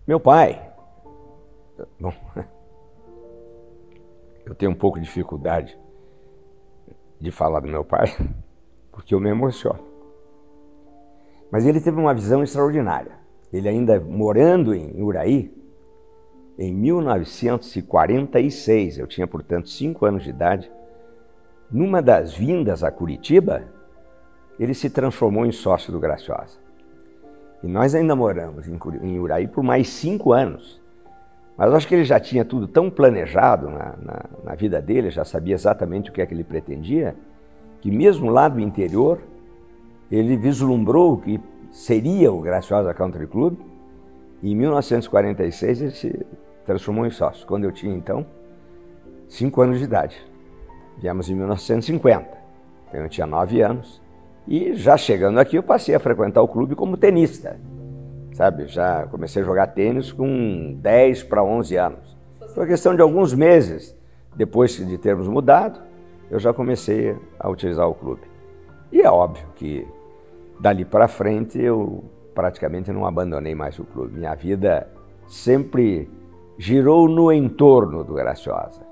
Meu pai, bom, eu tenho um pouco de dificuldade de falar do meu pai, porque eu me emociono. Mas ele teve uma visão extraordinária. Ele ainda morando em Uraí, em 1946, eu tinha, portanto, 5 anos de idade, numa das vindas a Curitiba, ele se transformou em sócio do Graciosa. E nós ainda moramos em Uraí por mais 5 anos. Mas eu acho que ele já tinha tudo tão planejado na vida dele, já sabia exatamente o que é que ele pretendia, que mesmo lá do interior, ele vislumbrou que seria o Graciosa Country Club, e em 1946 ele se transformou em sócio, quando eu tinha, então, 5 anos de idade. Viemos em 1950, então eu tinha 9 anos, e já chegando aqui eu passei a frequentar o clube como tenista, sabe? Já comecei a jogar tênis com 10 para 11 anos. Foi questão de alguns meses, depois de termos mudado, eu já comecei a utilizar o clube. E é óbvio que dali para frente eu praticamente não abandonei mais o clube. Minha vida sempre girou no entorno do Graciosa.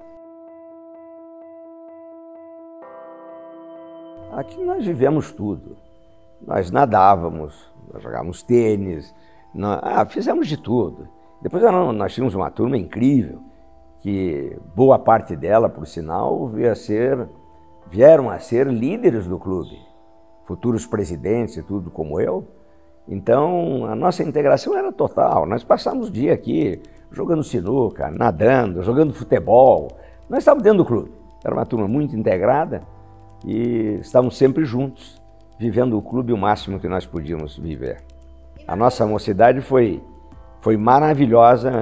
Aqui nós vivemos tudo. Nós nadávamos, nós jogávamos tênis, fizemos de tudo. Depois nós tínhamos uma turma incrível, que boa parte dela, por sinal, vieram a ser líderes do clube, futuros presidentes e tudo como eu. Então a nossa integração era total. Nós passávamos o dia aqui jogando sinuca, nadando, jogando futebol. Nós estávamos dentro do clube. Era uma turma muito integrada e estávamos sempre juntos, vivendo o clube o máximo que nós podíamos viver. A nossa mocidade foi maravilhosa,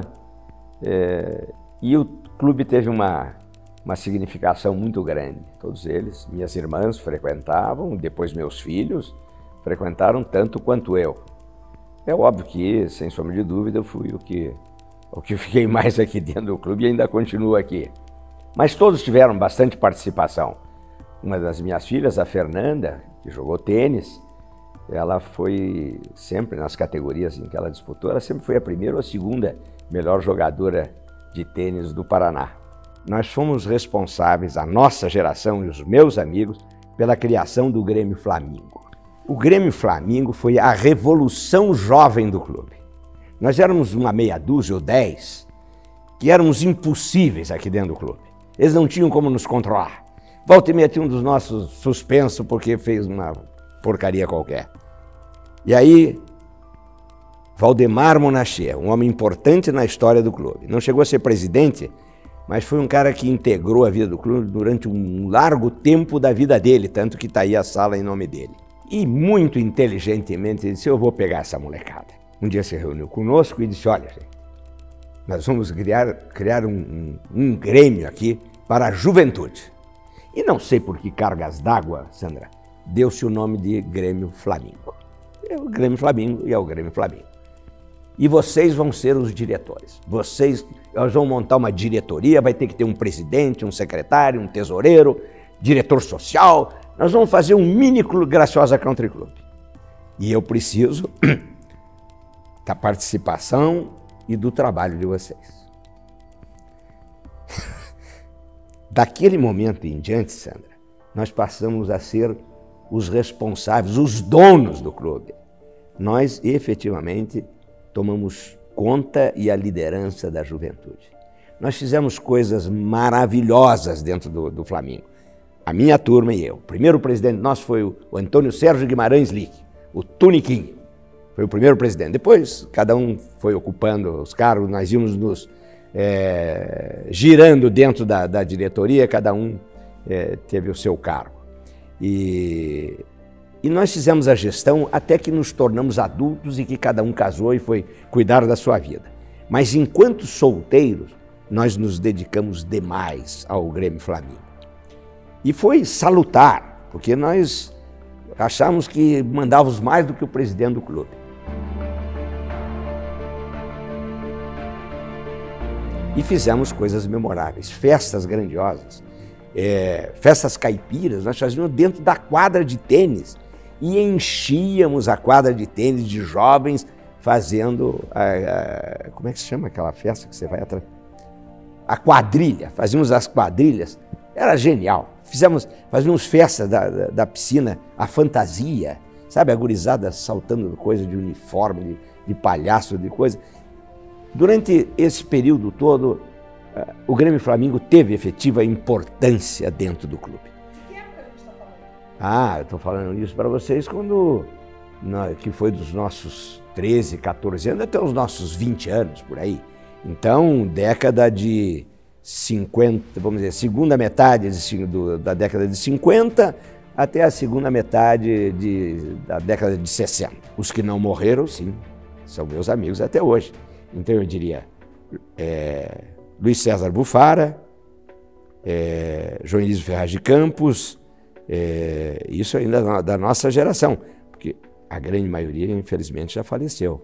e o clube teve uma significação muito grande. Todos eles, minhas irmãs frequentavam, depois meus filhos frequentaram tanto quanto eu. É óbvio que, sem sombra de dúvida, eu fui o que fiquei mais aqui dentro do clube e ainda continuo aqui. Mas todos tiveram bastante participação. Uma das minhas filhas, a Fernanda, que jogou tênis, ela foi sempre, nas categorias em que ela disputou, ela sempre foi a primeira ou a segunda melhor jogadora de tênis do Paraná. Nós fomos responsáveis, a nossa geração e os meus amigos, pela criação do Grêmio Flamingo. O Grêmio Flamingo foi a revolução jovem do clube. Nós éramos uma meia dúzia ou 10 que éramos impossíveis aqui dentro do clube. Eles não tinham como nos controlar. Volta e meia tinha um dos nossos suspenso porque fez uma porcaria qualquer. E aí, Valdemar Monachê, um homem importante na história do clube. Não chegou a ser presidente, mas foi um cara que integrou a vida do clube durante um largo tempo da vida dele, tanto que está aí a sala em nome dele. E muito inteligentemente disse, eu vou pegar essa molecada. Um dia se reuniu conosco e disse, olha, gente, nós vamos criar um grêmio aqui para a juventude. E não sei por que cargas d'água, Sandra, deu-se o nome de Grêmio Flamingo. É o Grêmio Flamingo e é o Grêmio Flamingo. E vocês vão ser os diretores. Nós vamos montar uma diretoria, vai ter que ter um presidente, um secretário, um tesoureiro, diretor social. Nós vamos fazer um mini Graciosa Country Club. E eu preciso da participação e do trabalho de vocês. Daquele momento em diante, Sandra, nós passamos a ser os responsáveis, os donos do clube. Nós, efetivamente, tomamos conta e a liderança da juventude. Nós fizemos coisas maravilhosas dentro do Flamingo. A minha turma e eu. O primeiro presidente nosso foi o Antônio Sérgio Guimarães Lick, o Tuniquim. Foi o primeiro presidente. Depois, cada um foi ocupando os cargos, nós íamos nos girando dentro da diretoria, cada um teve o seu cargo. E nós fizemos a gestão até que nos tornamos adultos e que cada um casou e foi cuidar da sua vida. Mas enquanto solteiros, nós nos dedicamos demais ao Grêmio Flamingo. E foi salutar, porque nós achamos que mandávamos mais do que o presidente do clube. E fizemos coisas memoráveis, festas grandiosas, festas caipiras, nós fazíamos dentro da quadra de tênis e enchíamos a quadra de tênis de jovens fazendo, como é que se chama aquela festa que você vai atrás? A quadrilha, fazíamos as quadrilhas, era genial. Fazíamos festas da piscina, a fantasia, sabe, a gurizada saltando coisa de uniforme, de palhaço, de coisa. Durante esse período todo, o Grêmio Flamengo teve efetiva importância dentro do clube. De que época a gente está falando? Eu estou falando isso para vocês que foi dos nossos 13, 14 anos até os nossos 20 anos, por aí. Então, década de 50, vamos dizer, segunda metade da década de 50 até a segunda metade da década de 60. Os que não morreram, sim, são meus amigos até hoje. Então eu diria Luiz César Bufara, João Elísio Ferraz de Campos, isso ainda da nossa geração, porque a grande maioria, infelizmente, já faleceu.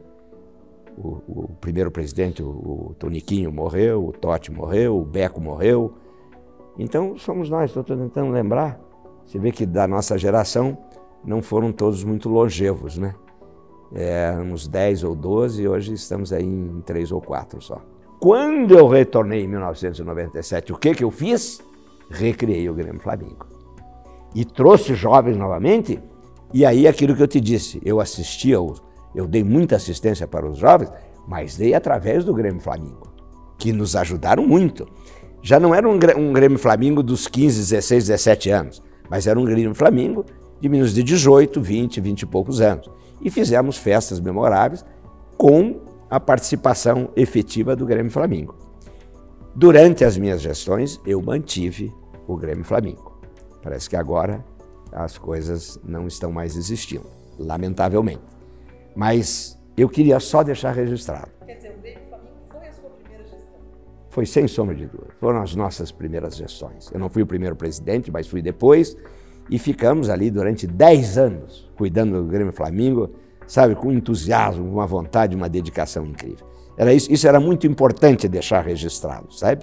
O primeiro presidente, o Toniquinho, morreu, o Totti morreu, o Beco morreu. Então somos nós, estou tentando lembrar. Você vê que da nossa geração não foram todos muito longevos, né? Uns 10 ou 12, e hoje estamos aí em 3 ou 4 só. Quando eu retornei em 1997, o que eu fiz? Recriei o Grêmio Flamengo. E trouxe jovens novamente, e aí aquilo que eu te disse, eu dei muita assistência para os jovens, mas dei através do Grêmio Flamengo, que nos ajudaram muito. Já não era um Grêmio Flamengo dos 15, 16, 17 anos, mas era um Grêmio Flamengo de meninos de 18, 20, 20 e poucos anos. E fizemos festas memoráveis com a participação efetiva do Grêmio Flamengo. Durante as minhas gestões, eu mantive o Grêmio Flamengo. Parece que agora as coisas não estão mais existindo, lamentavelmente. Mas eu queria só deixar registrado. Quer dizer, o Grêmio Flamengo foi a sua primeira gestão? Foi sem sombra de dúvida. Foram as nossas primeiras gestões. Eu não fui o primeiro presidente, mas fui depois. E ficamos ali durante 10 anos, cuidando do Grêmio Flamengo, sabe, com entusiasmo, uma vontade, uma dedicação incrível. Isso era muito importante deixar registrado, sabe?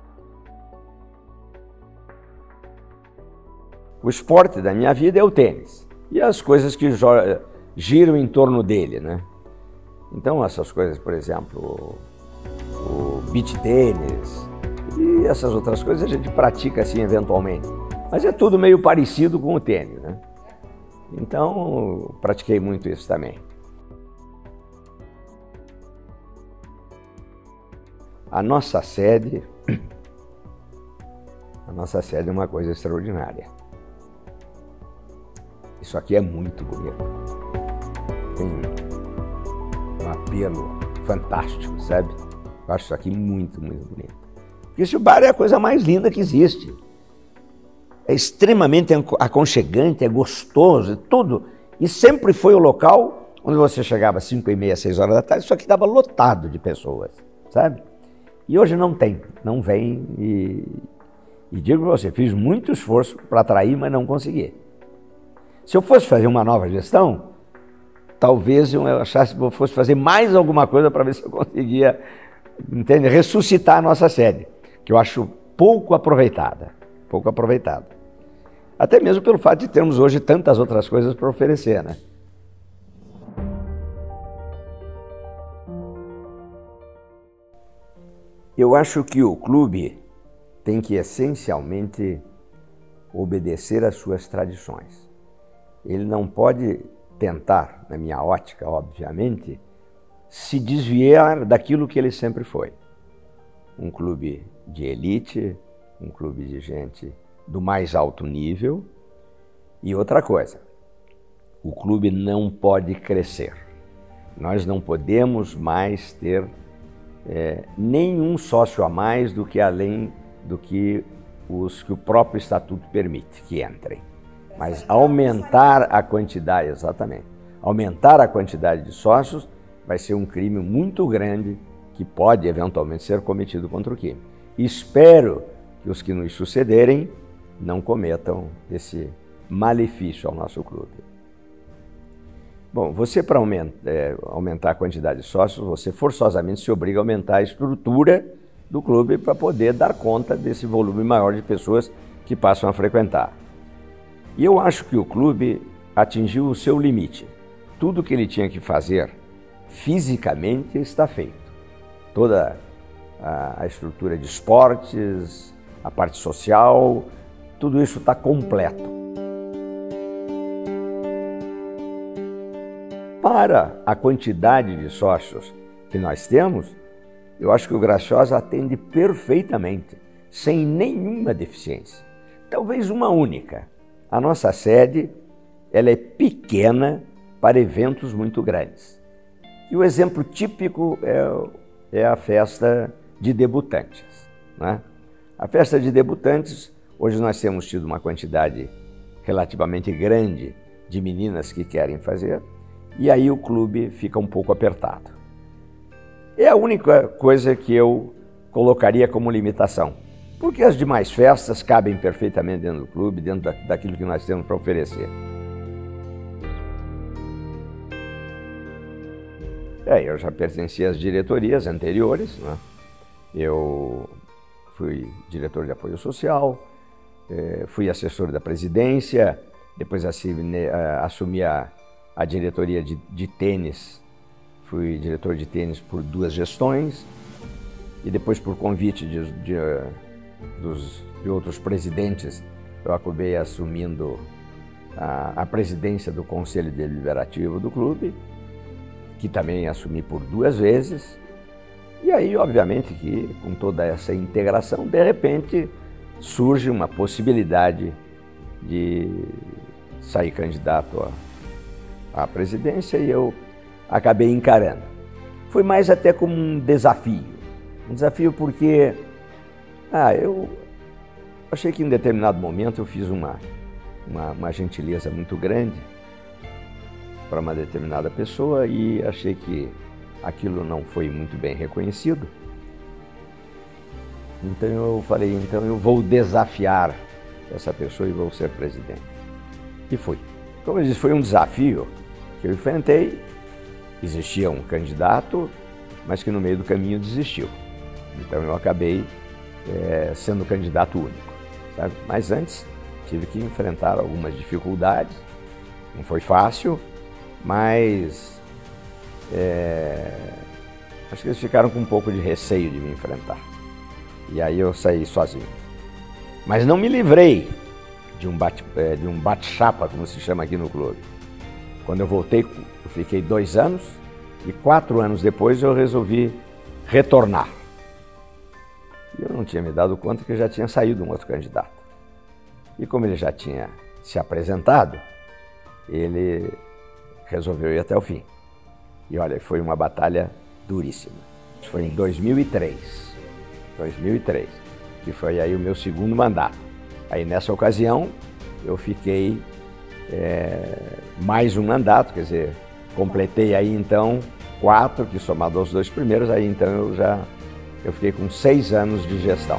O esporte da minha vida é o tênis. E as coisas que giram em torno dele, né? Então essas coisas, por exemplo, o beach tênis e essas outras coisas a gente pratica assim eventualmente. Mas é tudo meio parecido com o tênis, né? Então, pratiquei muito isso também. A nossa sede é uma coisa extraordinária. Isso aqui é muito bonito. Tem um apelo fantástico, sabe? Eu acho isso aqui muito, muito bonito. Porque esse bar é a coisa mais linda que existe. É extremamente aconchegante, é gostoso, é tudo. E sempre foi o local onde você chegava às 5h30, 6 horas da tarde, isso aqui estava lotado de pessoas, sabe? E hoje não tem, não vem. E digo para você, fiz muito esforço para atrair, mas não consegui. Se eu fosse fazer uma nova gestão, talvez eu achasse que eu fosse fazer mais alguma coisa para ver se eu conseguia, entende, ressuscitar a nossa sede, que eu acho pouco aproveitada. Até mesmo pelo fato de termos hoje tantas outras coisas para oferecer, né? Eu acho que o clube tem que essencialmente obedecer às suas tradições. Ele não pode tentar, na minha ótica, obviamente, se desviar daquilo que ele sempre foi. Um clube de elite, um clube de gente do mais alto nível. E outra coisa, o clube não pode crescer. Nós não podemos mais ter nenhum sócio a mais do que além do que o próprio estatuto permite que entrem. Mas aumentar a quantidade, exatamente, aumentar a quantidade de sócios vai ser um crime muito grande que pode eventualmente ser cometido contra o clube. Espero que os que nos sucederem não cometam esse malefício ao nosso clube. Bom, você para aumentar a quantidade de sócios, você forçosamente se obriga a aumentar a estrutura do clube para poder dar conta desse volume maior de pessoas que passam a frequentar. E eu acho que o clube atingiu o seu limite. Tudo que ele tinha que fazer, fisicamente está feito. Toda a estrutura de esportes, a parte social, tudo isso está completo. Para a quantidade de sócios que nós temos, eu acho que o Graciosa atende perfeitamente, sem nenhuma deficiência. Talvez uma única. A nossa sede, ela é pequena para eventos muito grandes. E o exemplo típico é a festa de debutantes, né? A festa de debutantes, hoje nós temos tido uma quantidade relativamente grande de meninas que querem fazer, e aí o clube fica um pouco apertado. É a única coisa que eu colocaria como limitação, porque as demais festas cabem perfeitamente dentro do clube, dentro daquilo que nós temos para oferecer. Eu já pertenci às diretorias anteriores, né? Eu fui diretor de apoio social, fui assessor da presidência, depois assumi a diretoria de tênis, fui diretor de tênis por 2 gestões, e depois, por convite de outros presidentes, eu acabei assumindo a presidência do Conselho Deliberativo do clube, que também assumi por 2 vezes. E aí, obviamente, que com toda essa integração, de repente, surge uma possibilidade de sair candidato à presidência, e eu acabei encarando. Foi mais até como um desafio porque eu achei que em determinado momento eu fiz uma gentileza muito grande para uma determinada pessoa e achei que aquilo não foi muito bem reconhecido. Então eu falei, eu vou desafiar essa pessoa e vou ser presidente. E fui. Como eu disse, foi um desafio que eu enfrentei. Existia um candidato, mas que no meio do caminho desistiu. Então eu acabei sendo candidato único, sabe? Mas antes tive que enfrentar algumas dificuldades. Não foi fácil, mas acho que eles ficaram com um pouco de receio de me enfrentar. E aí eu saí sozinho. Mas não me livrei de um bate-chapa, como se chama aqui no clube. Quando eu voltei, eu fiquei 2 anos e 4 anos depois eu resolvi retornar. E eu não tinha me dado conta que já tinha saído um outro candidato. E como ele já tinha se apresentado, ele resolveu ir até o fim. E olha, foi uma batalha duríssima. Isso foi em 2003, que foi aí o meu 2º mandato. Aí nessa ocasião eu fiquei mais um mandato, quer dizer, completei aí então 4, que somado aos 2 primeiros, aí então eu fiquei com 6 anos de gestão.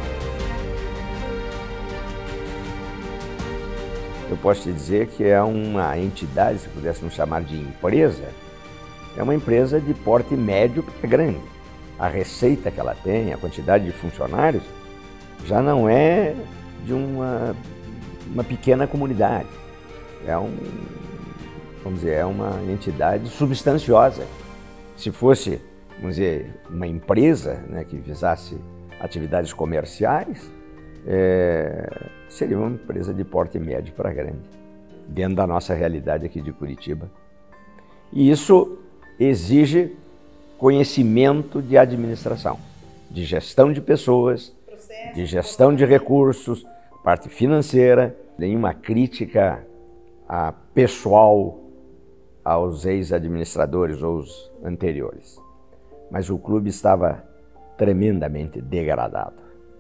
Eu posso te dizer que é uma entidade, se pudéssemos chamar de empresa, é uma empresa de porte médio para grande. A receita que ela tem, a quantidade de funcionários, já não é de uma pequena comunidade. Vamos dizer, é uma entidade substanciosa. Se fosse, vamos dizer, uma empresa, né, que visasse atividades comerciais, seria uma empresa de porte médio para grande, dentro da nossa realidade aqui de Curitiba. E isso exige conhecimento de administração, de gestão de pessoas, de gestão de recursos, parte financeira. Nenhuma crítica pessoal aos ex-administradores ou os anteriores. Mas o clube estava tremendamente degradado.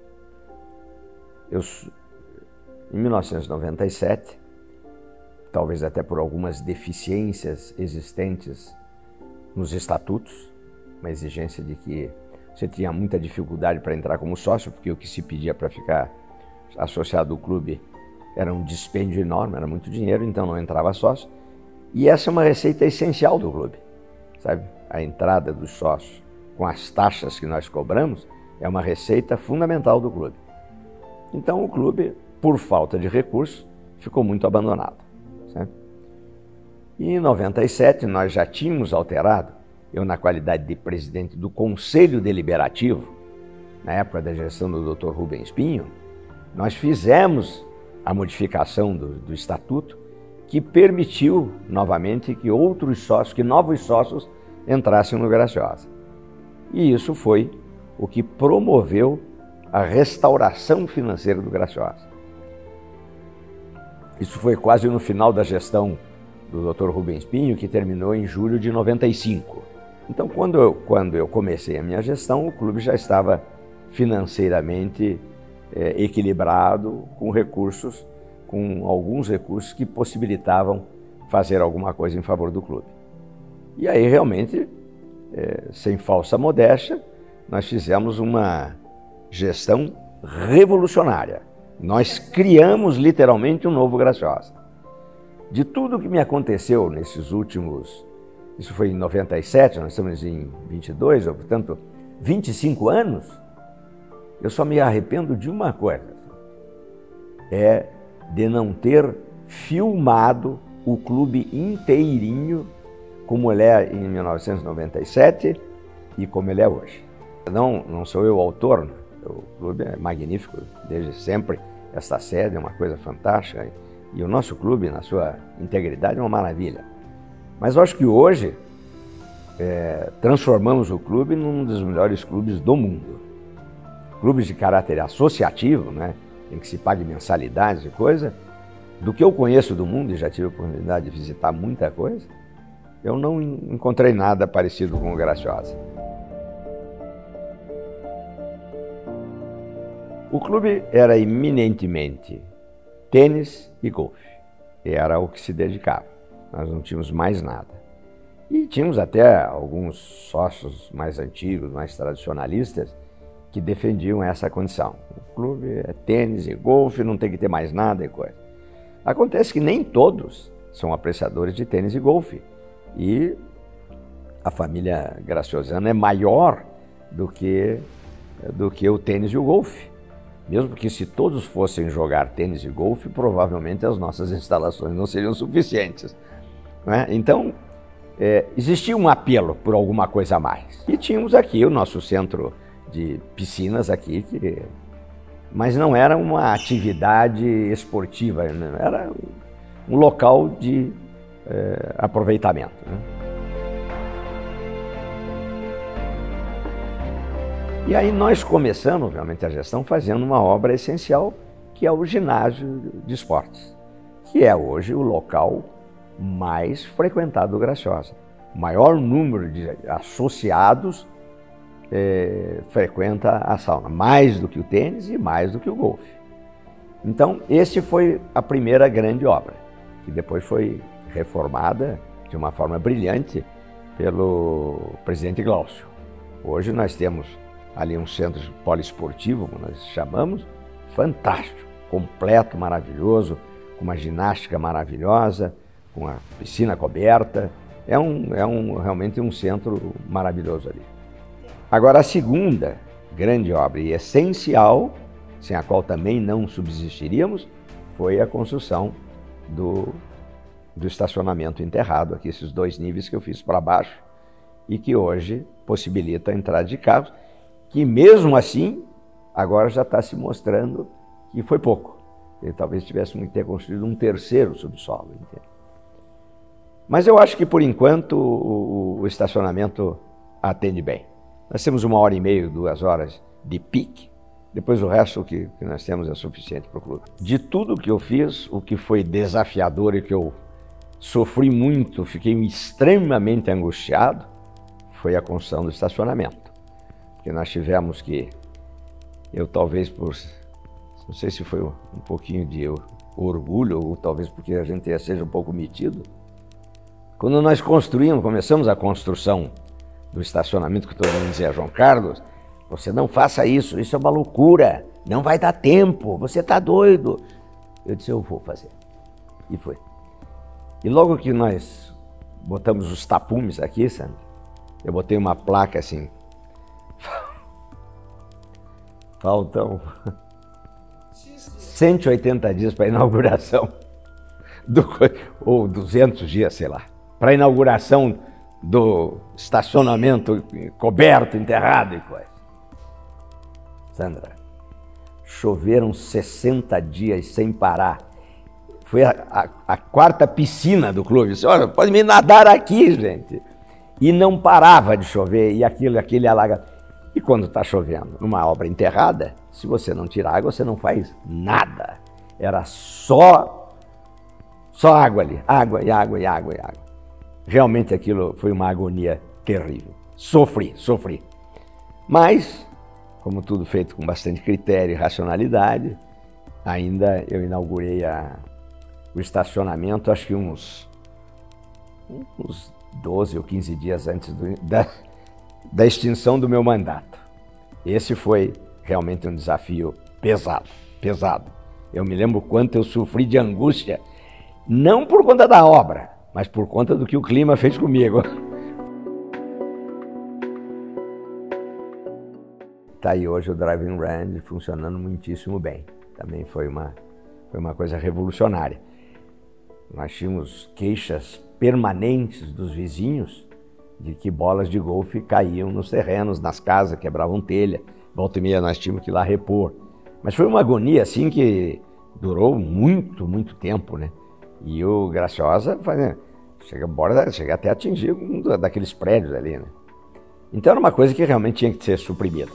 Em 1997, talvez até por algumas deficiências existentes nos estatutos, uma exigência de que você tinha muita dificuldade para entrar como sócio, porque o que se pedia para ficar associado ao clube era um dispêndio enorme, era muito dinheiro, então não entrava sócio. E essa é uma receita essencial do clube, sabe? A entrada dos sócios com as taxas que nós cobramos é uma receita fundamental do clube. Então o clube, por falta de recursos, ficou muito abandonado, sabe? E em 97 nós já tínhamos alterado eu na qualidade de presidente do Conselho Deliberativo, na época da gestão do Dr. Rubens Pinho, nós fizemos a modificação do estatuto que permitiu novamente que outros sócios, que novos sócios entrassem no Graciosa. E isso foi o que promoveu a restauração financeira do Graciosa. Isso foi quase no final da gestão do Dr. Rubens Pinho, que terminou em julho de 95. Então, quando eu comecei a minha gestão, o clube já estava financeiramente equilibrado, com alguns recursos que possibilitavam fazer alguma coisa em favor do clube. E aí, realmente, sem falsa modéstia, nós fizemos uma gestão revolucionária. Nós criamos literalmente um novo Graciosa. De tudo que me aconteceu nesses últimos, isso foi em 97, nós estamos em 22, ou, portanto, 25 anos, eu só me arrependo de uma coisa, é de não ter filmado o clube inteirinho como ele é em 1997 e como ele é hoje. Não sou eu o autor, o clube é magnífico desde sempre, esta sede é uma coisa fantástica e o nosso clube, na sua integridade, é uma maravilha. Mas eu acho que hoje transformamos o clube num dos melhores clubes do mundo. Clubes de caráter associativo, né, em que se pague mensalidades e coisa, do que eu conheço do mundo, e já tive a oportunidade de visitar muita coisa, eu não encontrei nada parecido com o Graciosa. O clube era eminentemente tênis e golfe. Era o que se dedicava. Nós não tínhamos mais nada. E tínhamos até alguns sócios mais antigos, mais tradicionalistas, que defendiam essa condição. O clube é tênis e golfe, não tem que ter mais nada e coisa. Acontece que nem todos são apreciadores de tênis e golfe. E a família graciosana é maior do que o tênis e o golfe. Mesmo que se todos fossem jogar tênis e golfe, provavelmente as nossas instalações não seriam suficientes, né? Então, existia um apelo por alguma coisa a mais. E tínhamos aqui o nosso centro de piscinas aqui, mas não era uma atividade esportiva, né? Era um local de aproveitamento, né? E aí nós começamos realmente a gestão fazendo uma obra essencial, que é o ginásio de esportes, que é hoje o local mais frequentado do Graciosa. O maior número de associados frequenta a sauna, mais do que o tênis e mais do que o golfe. Então, esse foi a primeira grande obra, que depois foi reformada de uma forma brilhante pelo presidente Glaucio. Hoje nós temos ali um centro poliesportivo, como nós chamamos, fantástico, completo, maravilhoso, com uma ginástica maravilhosa, com a piscina coberta. É realmente um centro maravilhoso ali. Agora, a segunda grande obra e essencial, sem a qual também não subsistiríamos, foi a construção do estacionamento enterrado, aqui esses 2 níveis que eu fiz para baixo e que hoje possibilita a entrada de carros, que mesmo assim, agora já está se mostrando que foi pouco. E talvez tivéssemos que ter construído um terceiro subsolo. Entende? Mas eu acho que, por enquanto, o estacionamento atende bem. Nós temos 1h30, 2 horas de pique, depois o resto que nós temos é suficiente para o clube. De tudo que eu fiz, o que foi desafiador e que eu sofri muito, fiquei extremamente angustiado, foi a construção do estacionamento. Porque nós tivemos que, eu talvez não sei se foi um pouquinho de orgulho, ou talvez porque a gente seja um pouco metido, quando nós começamos a construção do estacionamento, que todo mundo dizia, João Carlos, você não faça isso é uma loucura, não vai dar tempo, você está doido. Eu disse, eu vou fazer. E foi. E logo que nós botamos os tapumes aqui, sabe? Eu botei uma placa assim, faltam 180 dias para a inauguração, ou 200 dias, sei lá, para a inauguração do estacionamento coberto, enterrado e coisa. Sandra, choveram 60 dias sem parar. Foi a quarta piscina do clube. Disse, olha, pode me nadar aqui, gente. E não parava de chover, e aquele alagamento. E quando está chovendo numa obra enterrada, se você não tirar água, você não faz nada. Era só água ali, água e água e água e água. Realmente aquilo foi uma agonia terrível. Sofri. Mas, como tudo feito com bastante critério e racionalidade, ainda eu inaugurei o estacionamento, acho que uns 12 ou 15 dias antes da extinção do meu mandato. Esse foi realmente um desafio pesado. Eu me lembro quanto eu sofri de angústia, não por conta da obra, mas por conta do que o clima fez comigo. Está aí hoje o Driving Range funcionando muitíssimo bem. Também foi uma coisa revolucionária. Nós tínhamos queixas permanentes dos vizinhos de que bolas de golfe caíam nos terrenos, nas casas, quebravam telha. Volta e meia nós tínhamos que ir lá repor. Mas foi uma agonia assim que durou muito tempo, né? E o Graciosa chega até a atingir um daqueles prédios ali, né? Então era uma coisa que realmente tinha que ser suprimida.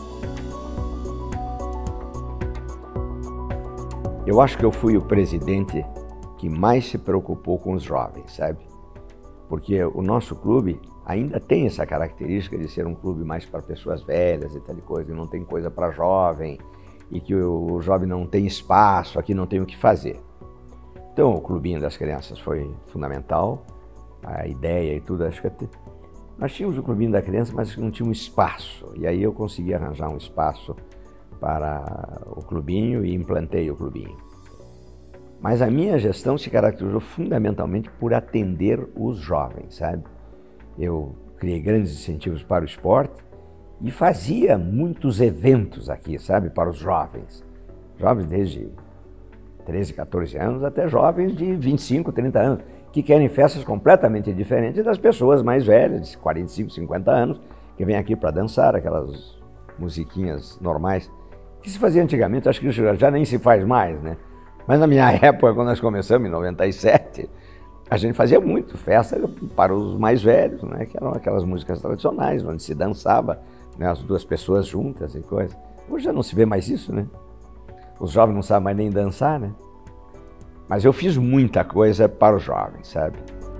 Eu acho que eu fui o presidente que mais se preocupou com os jovens, sabe? Porque o nosso clube ainda tem essa característica de ser um clube mais para pessoas velhas e tal coisa, e não tem coisa para jovem, e que o jovem não tem espaço, aqui não tem o que fazer. Então o clubinho das crianças foi fundamental, a ideia e tudo, acho que nós tínhamos o clubinho da criança, mas não tinha um espaço, e aí eu consegui arranjar um espaço para o clubinho e implantei o clubinho. Mas a minha gestão se caracterizou fundamentalmente por atender os jovens, sabe? Eu criei grandes incentivos para o esporte e fazia muitos eventos aqui, sabe, para os jovens. Jovens desde 13, 14 anos até jovens de 25, 30 anos, que querem festas completamente diferentes das pessoas mais velhas, de 45, 50 anos, que vêm aqui para dançar aquelas musiquinhas normais que se fazia antigamente, acho que já nem se faz mais, né? Mas na minha época, quando nós começamos, em 97, a gente fazia muito festa para os mais velhos, né? Que eram aquelas músicas tradicionais, onde se dançava, né? As duas pessoas juntas e coisa. Hoje já não se vê mais isso, né? Os jovens não sabem mais nem dançar, né? Mas eu fiz muita coisa para os jovens, sabe?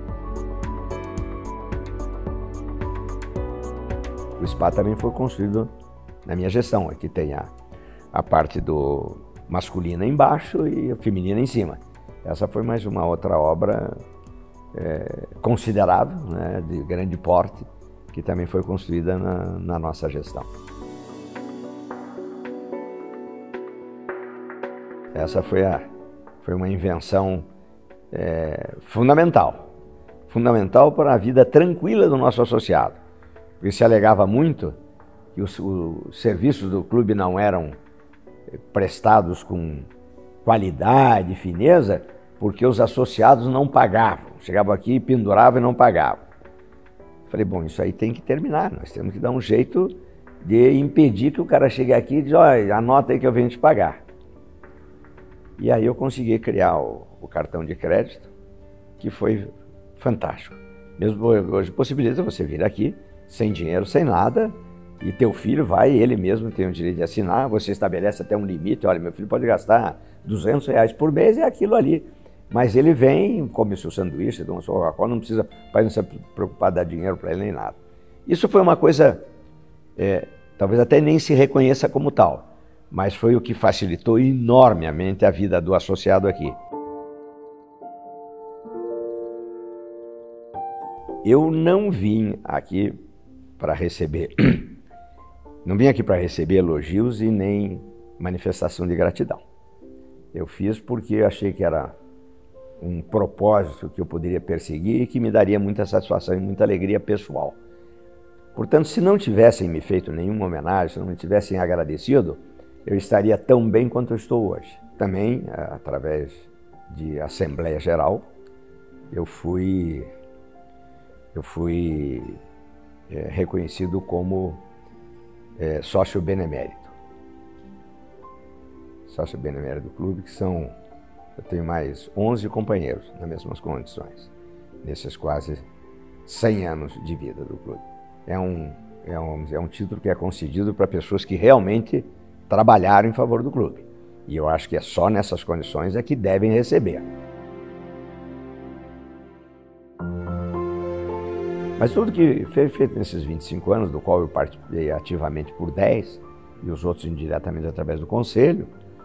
O SPA também foi construído na minha gestão. Aqui tem a parte do masculina embaixo e a feminina em cima. Essa foi mais uma outra obra considerável, né, de grande porte, que também foi construída na nossa gestão. Essa foi uma invenção fundamental para a vida tranquila do nosso associado. Porque se alegava muito que os serviços do clube não eram prestados com qualidade, fineza, porque os associados não pagavam. Chegavam aqui, penduravam e não pagavam. Falei, bom, isso aí tem que terminar, nós temos que dar um jeito de impedir que o cara chegue aqui e diz, olha, anota aí que eu venho te pagar. E aí eu consegui criar o cartão de crédito, que foi fantástico. Mesmo hoje possibilita você vir aqui, sem dinheiro, sem nada, e teu filho vai, ele mesmo tem o direito de assinar, você estabelece até um limite, olha, meu filho pode gastar R$200 por mês, é aquilo ali. Mas ele vem, come o seu sanduíche, toma sua Coca-Cola, não precisa, o pai não se preocupar de dar dinheiro para ele nem nada. Isso foi uma coisa, talvez até nem se reconheça como tal, mas foi o que facilitou enormemente a vida do associado aqui. Eu não vim aqui para receber, não vim aqui para receber elogios e nem manifestação de gratidão. Eu fiz porque eu achei que era um propósito que eu poderia perseguir e que me daria muita satisfação e muita alegria pessoal. Portanto, se não tivessem me feito nenhuma homenagem, se não me tivessem agradecido, eu estaria tão bem quanto eu estou hoje. Também, através de Assembleia Geral, eu fui eu fui reconhecido como sócio benemérito. Sócio benemérito do clube, eu tenho mais 11 companheiros nas mesmas condições, nesses quase 100 anos de vida do clube. É um título que é concedido para pessoas que realmente trabalharam em favor do clube. E eu acho que é só nessas condições que devem receber. Mas tudo que foi feito nesses 25 anos, do qual eu participei ativamente por 10, e os outros indiretamente através do Conselho,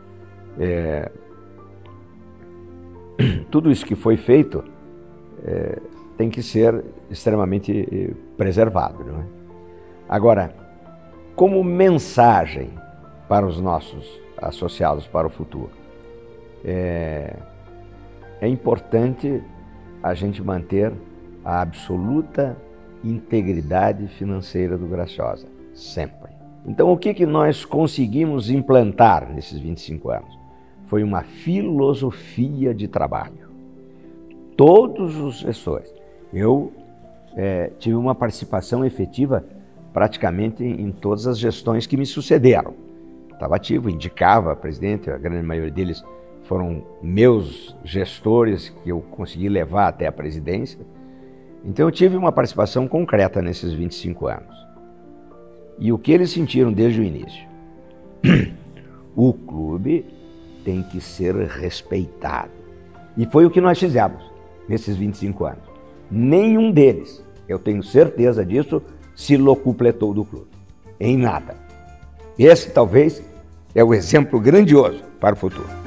tudo isso que foi feito tem que ser extremamente preservado, não é? Agora, como mensagem para os nossos associados para o futuro, é importante a gente manter a absoluta integridade financeira do Graciosa, sempre. Então, o que nós conseguimos implantar nesses 25 anos? Foi uma filosofia de trabalho. Todos os gestores. Eu tive uma participação efetiva praticamente em todas as gestões que me sucederam. Estava ativo, indicava presidente, a grande maioria deles foram meus gestores que eu consegui levar até a presidência. Então eu tive uma participação concreta nesses 25 anos. E o que eles sentiram desde o início? O clube tem que ser respeitado. E foi o que nós fizemos nesses 25 anos. Nenhum deles, eu tenho certeza disso, se locupletou do clube. Em nada. Esse talvez é o exemplo grandioso para o futuro.